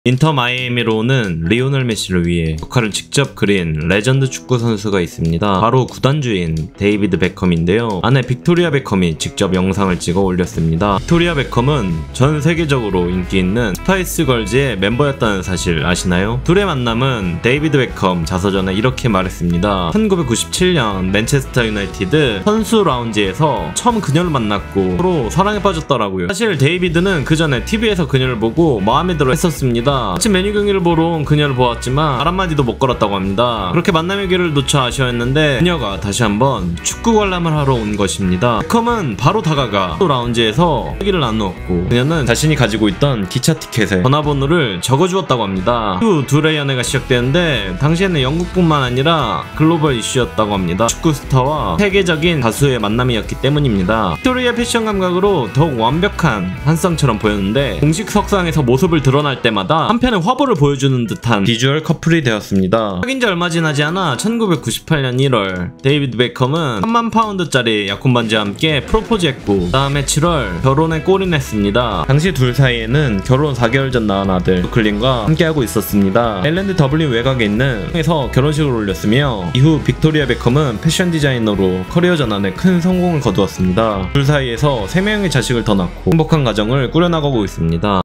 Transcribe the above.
인터 마이애미로 오는 리오넬 메시를 위해 역할을 직접 그린 레전드 축구 선수가 있습니다. 바로 구단주인 데이비드 베컴인데요. 아내 빅토리아 베컴이 직접 영상을 찍어 올렸습니다. 빅토리아 베컴은 전 세계적으로 인기 있는 스파이스 걸즈의 멤버였다는 사실 아시나요? 둘의 만남은 데이비드 베컴 자서전에 이렇게 말했습니다. 1997년 맨체스터 유나이티드 선수 라운지에서 처음 그녀를 만났고 서로 사랑에 빠졌더라고요. 사실 데이비드는 그 전에 TV에서 그녀를 보고 마음에 들어 했었습니다. 아침 메뉴 경기를 보러 온 그녀를 보았지만 말 한마디도 못 걸었다고 합니다. 그렇게 만남의 기회를 놓쳐 아쉬워했는데 그녀가 다시 한번 축구 관람을 하러 온 것입니다. 베컴은 바로 다가가 라운지에서 얘기를 나누었고 그녀는 자신이 가지고 있던 기차 티켓에 전화번호를 적어주었다고 합니다. 후 둘의 연애가 시작되는데 당시에는 영국뿐만 아니라 글로벌 이슈였다고 합니다. 축구 스타와 세계적인 가수의 만남이었기 때문입니다. 빅토리아 패션 감각으로 더욱 완벽한 한쌍처럼 보였는데 공식 석상에서 모습을 드러날 때마다 한편의 화보를 보여주는 듯한 비주얼 커플이 되었습니다. 사귄 지 얼마 지나지 않아 1998년 1월 데이비드 베컴은 3만 파운드짜리 약혼 반지와 함께 프로포즈했고 그 다음에 7월 결혼에 골인했습니다. 당시 둘 사이에는 결혼 4개월 전 낳은 아들 브루클린과 함께하고 있었습니다. 아일랜드 더블린 외곽에 있는 에서 결혼식을 올렸으며 이후 빅토리아 베컴은 패션 디자이너로 커리어 전환에 큰 성공을 거두었습니다. 둘 사이에서 3명의 자식을 더 낳고 행복한 가정을 꾸려나가고 있습니다.